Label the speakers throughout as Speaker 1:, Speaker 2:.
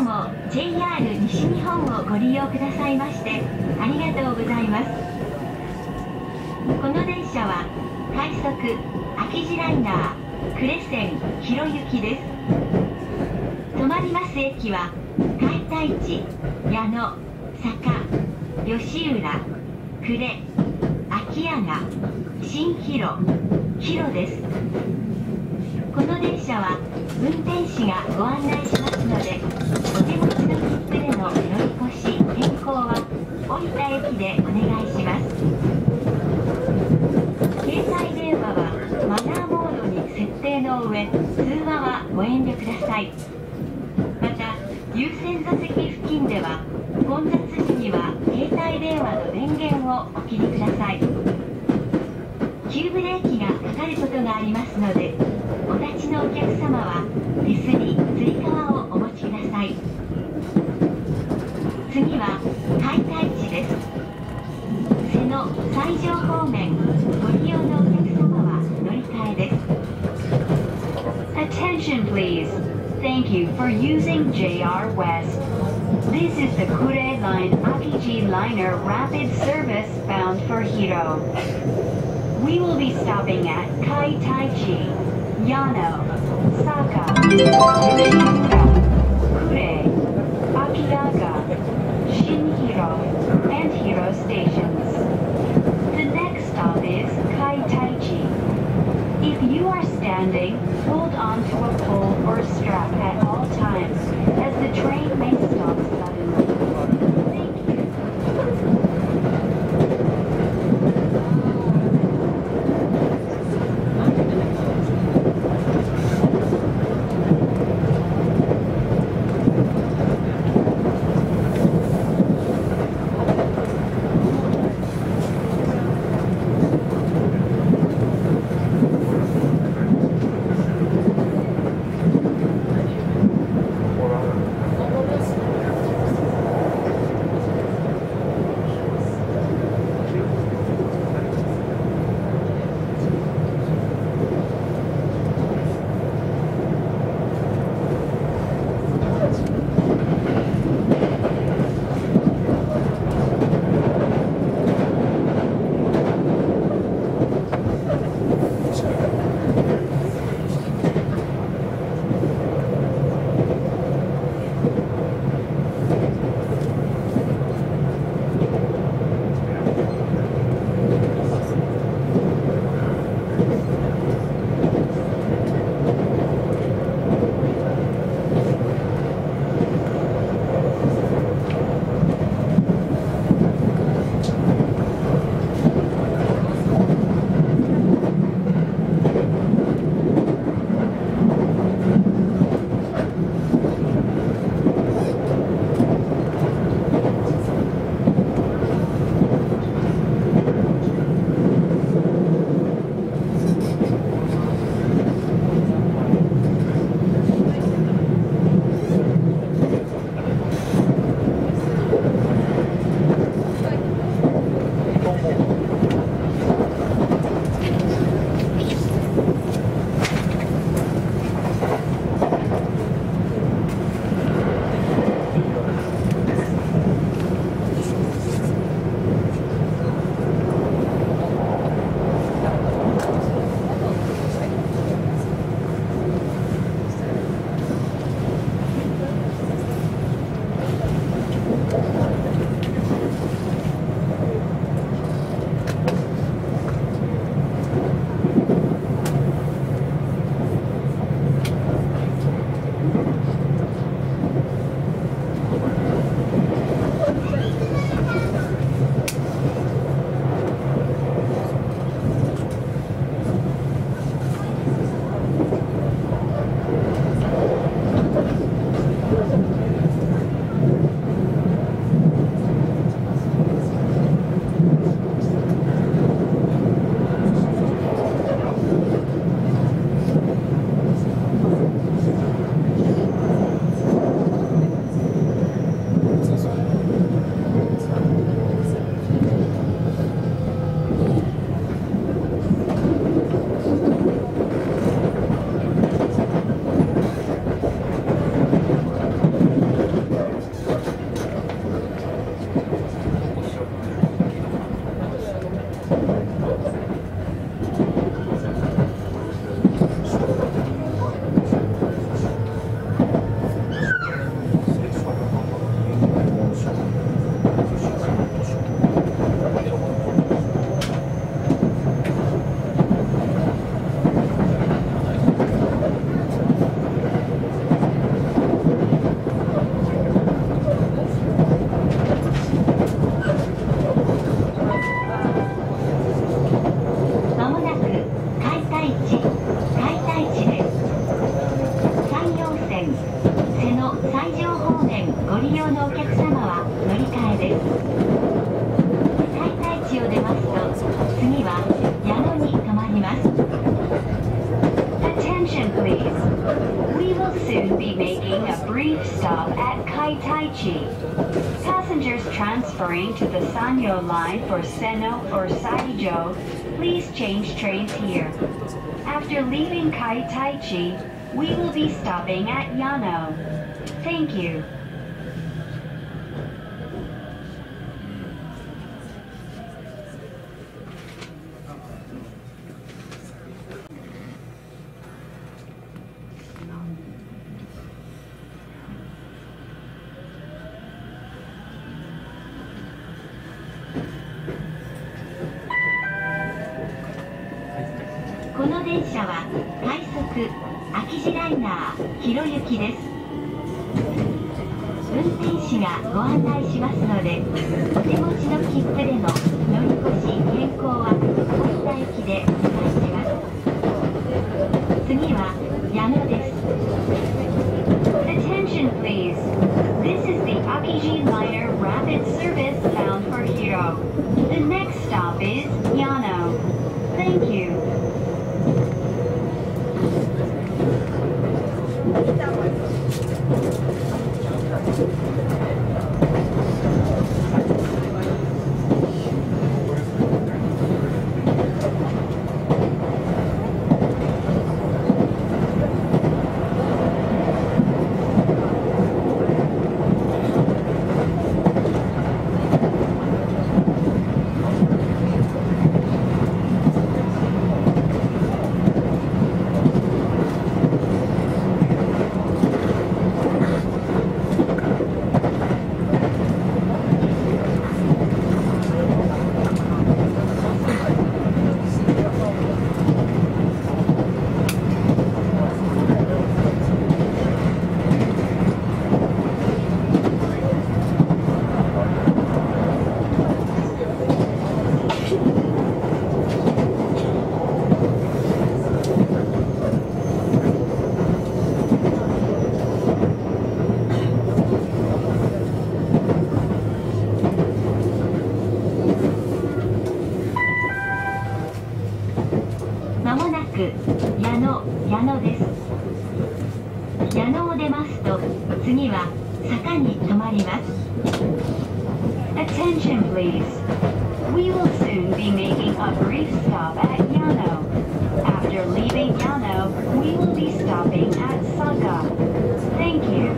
Speaker 1: も JR 西日本をご利用くださいましてありがとうございます。この電車は快速秋路ライナー呉線広行きです。止まります駅は海田市、矢野、坂、吉浦、呉、秋穴、新広、広です。この電車は運転士がご案内しますので、お手持ちの切符での乗り越し変更は降りた駅でお願いします。携帯電話はマナーモードに設定の上、通話はご遠慮ください。また優先座席付近では混雑時には携帯電話の電源をお切りください。急ブレーキがかかることがありますので、お立ちのお客様は手すり、つり革をお持ちください。次は海田市です。瀬野、西条方面ご利用のお客様は乗り換えです。Attention please. Thank you for using JR West. This is the Kure Line Akiji Liner Rapid Service bound for Hiro. We will be stopping at Kai Taichi, Yano, Saka, Yoshimura, Kure, Akiaga, Shinhiro, and Hiro stations. The next stop is Kai Taichi. If you are standing, hold on to a pole or strap at all times, as the train may stop suddenly. Thank you.
Speaker 2: 「
Speaker 1: 利用のお客様は乗り換えです。開泰地を出ますと、次は矢野に停まります。Attention please. We will soon be making a brief stop at Kaitaichi. Passengers transferring to the Sanyo line for Seno or Saijo, please change trains here. After leaving Kaitaichi, we will be stopping at Yano. Thank you. この電車は快速秋路ライナーひろゆきです。運転士がご案内しますので、お手持ちの切符での乗り越し変更は大分駅でお願いします。次は矢野です。Attention please. This is the Akiji Liner Rapid Service bound for Hiro. The next stop is Yano. Thank you. 矢野です。矢野を出ますと、次は坂に停まります。Attention please. We will soon be making a brief stop at Yano. After leaving Yano, we will be stopping at Saka. Thank you.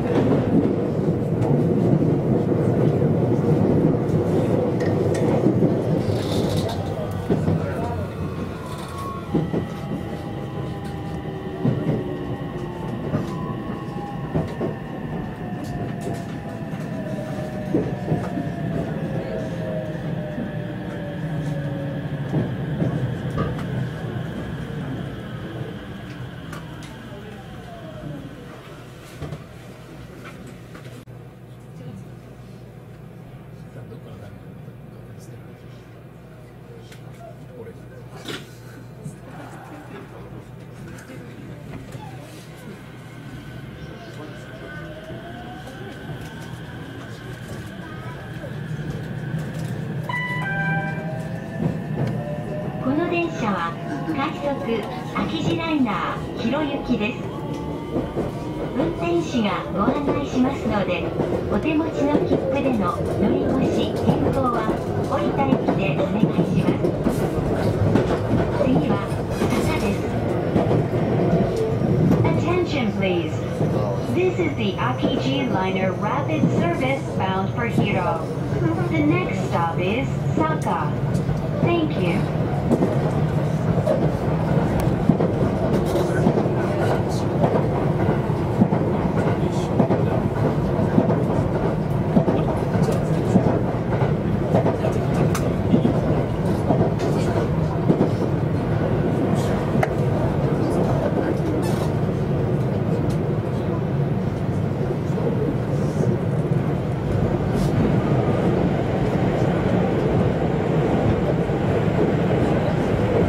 Speaker 1: 快速秋路ライナーひろゆきです。運転士がご案内しますので、お手持ちの切符での乗り越し変更は降りた駅でお願いします。次は坂です。Attention please. This is the Akiji Liner Rapid Service bound for Hiro. The next stop is Saka. Thank you.
Speaker 2: 「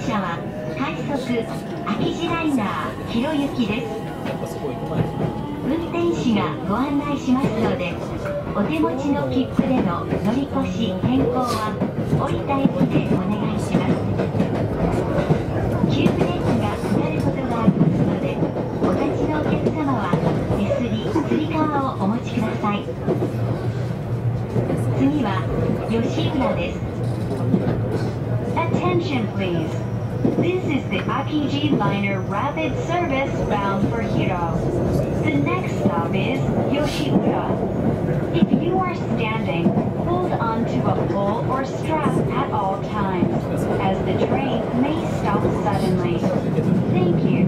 Speaker 1: 車は快速秋路ライナーひろゆきです。運転士がご案内しますので、お手持ちの切符での乗り越し変更は降りた駅でお願いします。急ブレーキがかかることがありますので、お立ちのお客様は手すり、つり革をお持ちください。次は吉浦です。Attention please. This is the Akiji Liner Rapid Service bound for Hiro. The next stop is Yoshiura. If you are standing, hold on to a pole or strap at all times, as the train may stop suddenly. Thank you.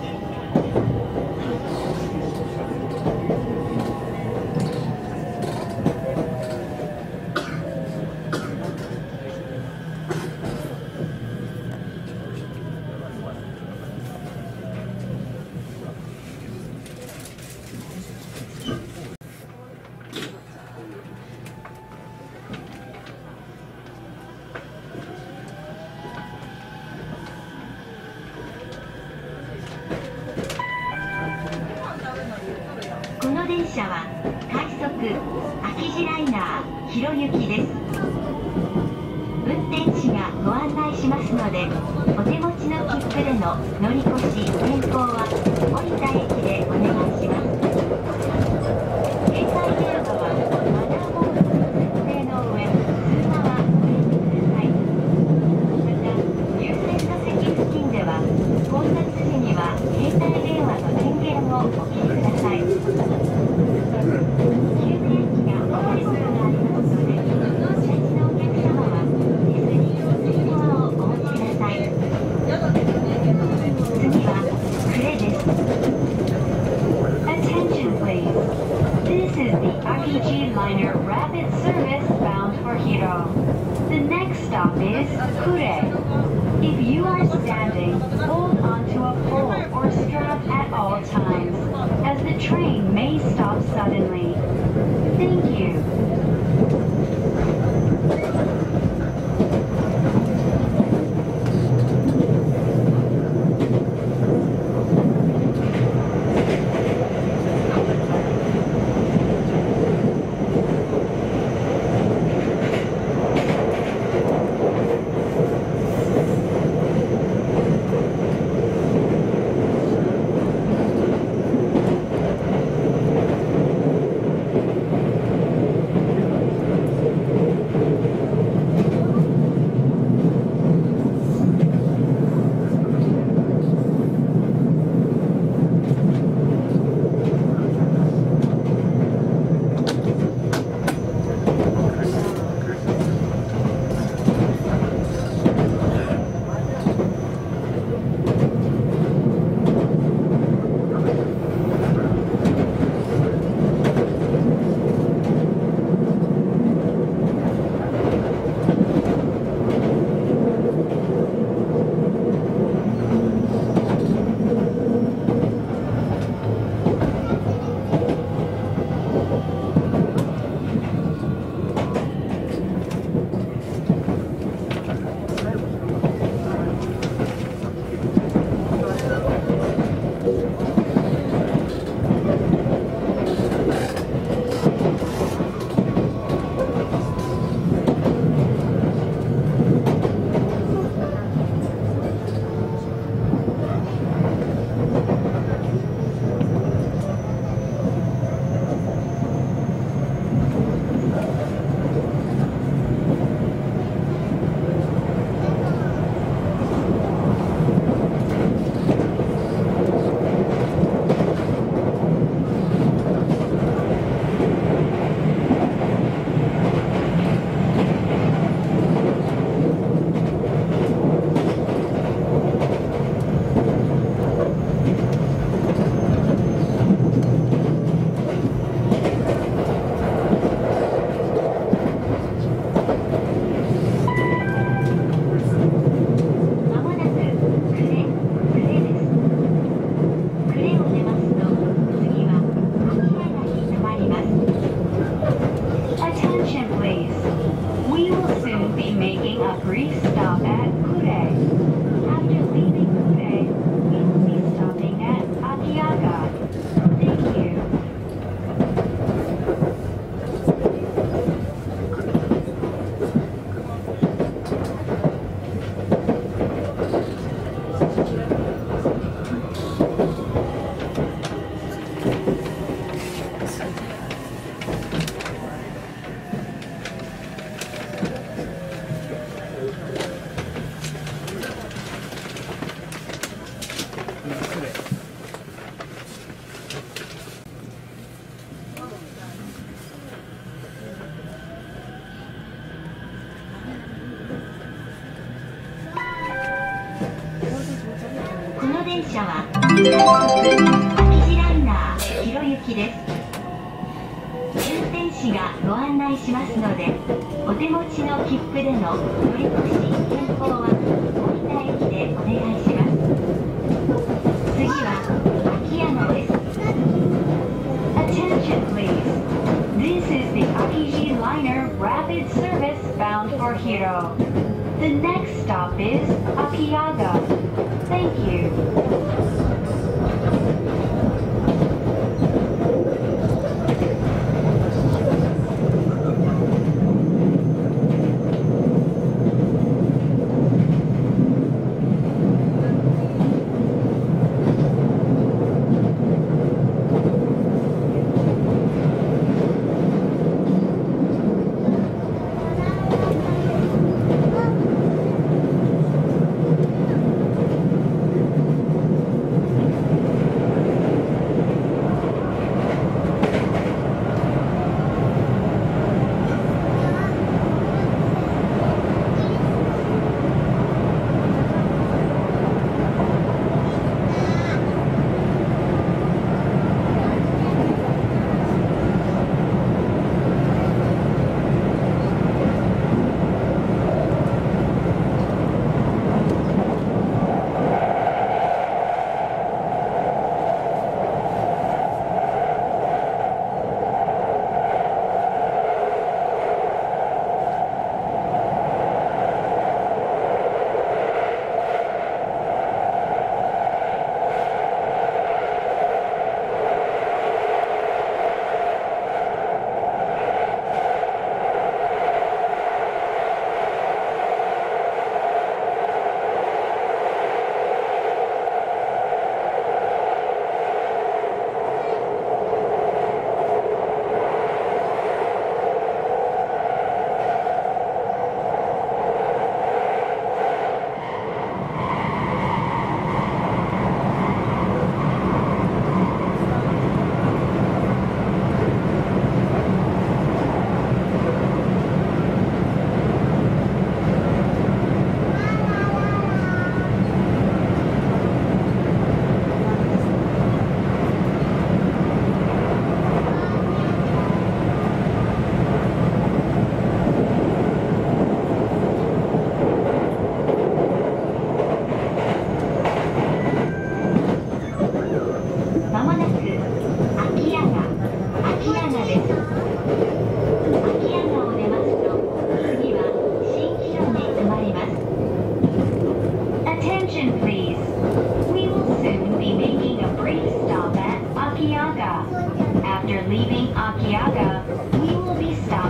Speaker 2: は
Speaker 1: 秋地ライナーひろゆきです。運転士がご案内しますので、お手持ちの切符での乗り越し変更は降りた駅でお願いします。携帯電話はマナーボードの設定の上、通話はおやめください。また、優先座席付近では混雑時には携帯電話の電源をお切りください。急ブレーキが起こることがありますので、お立ちのお客様は手すり、水ドアをお持ちください。次はクレです。Attention please. This is the Akiji Liner Rapid Service bound for Hiro. The next stop is Kure. If you are standing, hold onto a pole or strap at all times, as the train may stop suddenly. Thank you. 電車は秋地ライナーひろゆきです。運転士がご案内しますので、お手持ちの切符での乗り越し変更は降りた駅でお願いします。次は秋山です。Attention please. This is the Akiji Liner Rapid Service bound for Hiro. The next stop is Akiyaga. Thank you.
Speaker 2: 「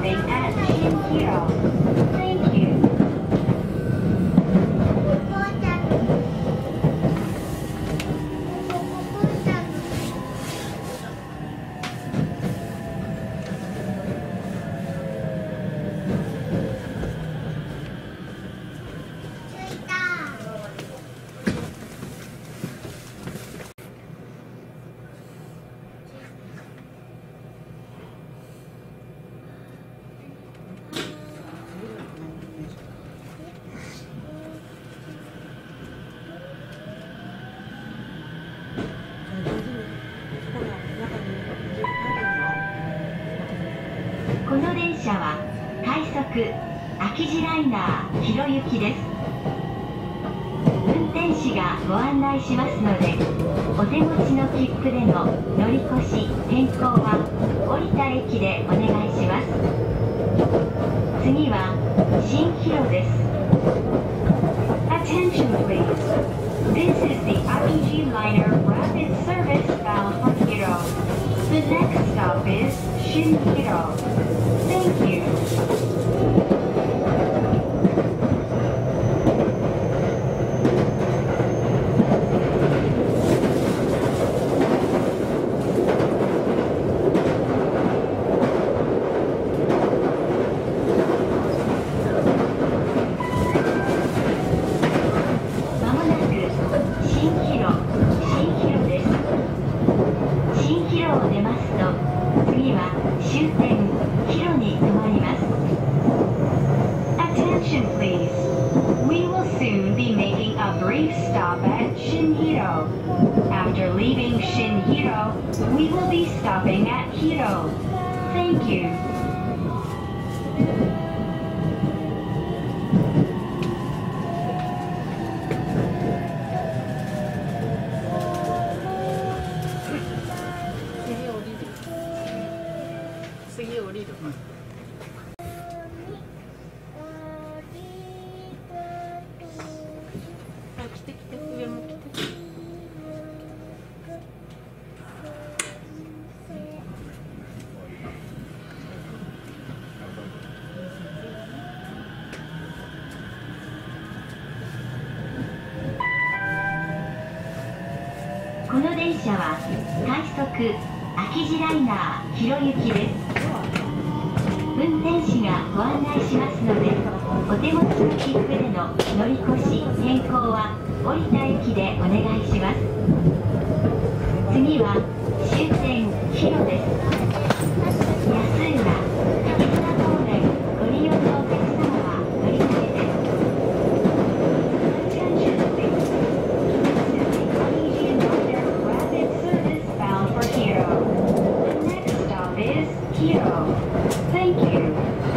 Speaker 1: stopping at Shinhiro. Thank you. この電車は快速秋地ライナーひろゆきです。運転士がご案内しますので、お手持ちの切符での乗り越し変更は降りた駅でお願いします。次は新広です。 Attention please. This is the Akiji Liner Rapid Service bound for Hiro. The next stop is Shinhiro. Thank you. 次は終点広に停まります。 Attention please. We will soon be making a brief stop at Shinhiro. After leaving Shinhiro, we will be stopping at Hiro. Thank you.
Speaker 2: 次降りる。あ、来て来て、上も来て。
Speaker 1: この電車は快速秋地ライナーひろゆきです。運転士がご案内しますので、お手持ちの切符での乗り越し変更は降りた駅でお願いします。次は終点広です。安浦、竹原方面ご利用のお客様は乗り換えです。Attention please. This is the Akiji Liner Rapid Service bound for Hiro. The next stop is Hiro. Thank you.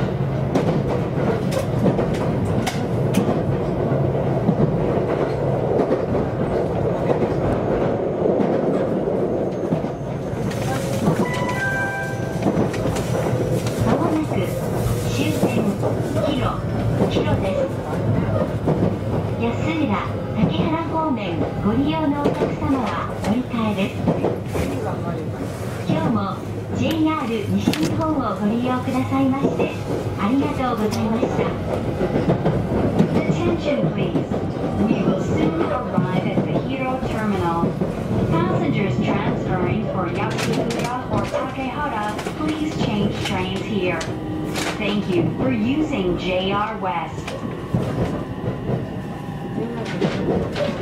Speaker 1: まもなく終点広です。安浦、竹原方面ご利用のお客様は乗り換えです。今日も JR 西日本をご利用くださいましてありがとうございました。 Attention please. We will soon arrive at the Hiro terminal. Passengers transferring for Yasuda or Takehara, please change trains here. Thank you for using JR West.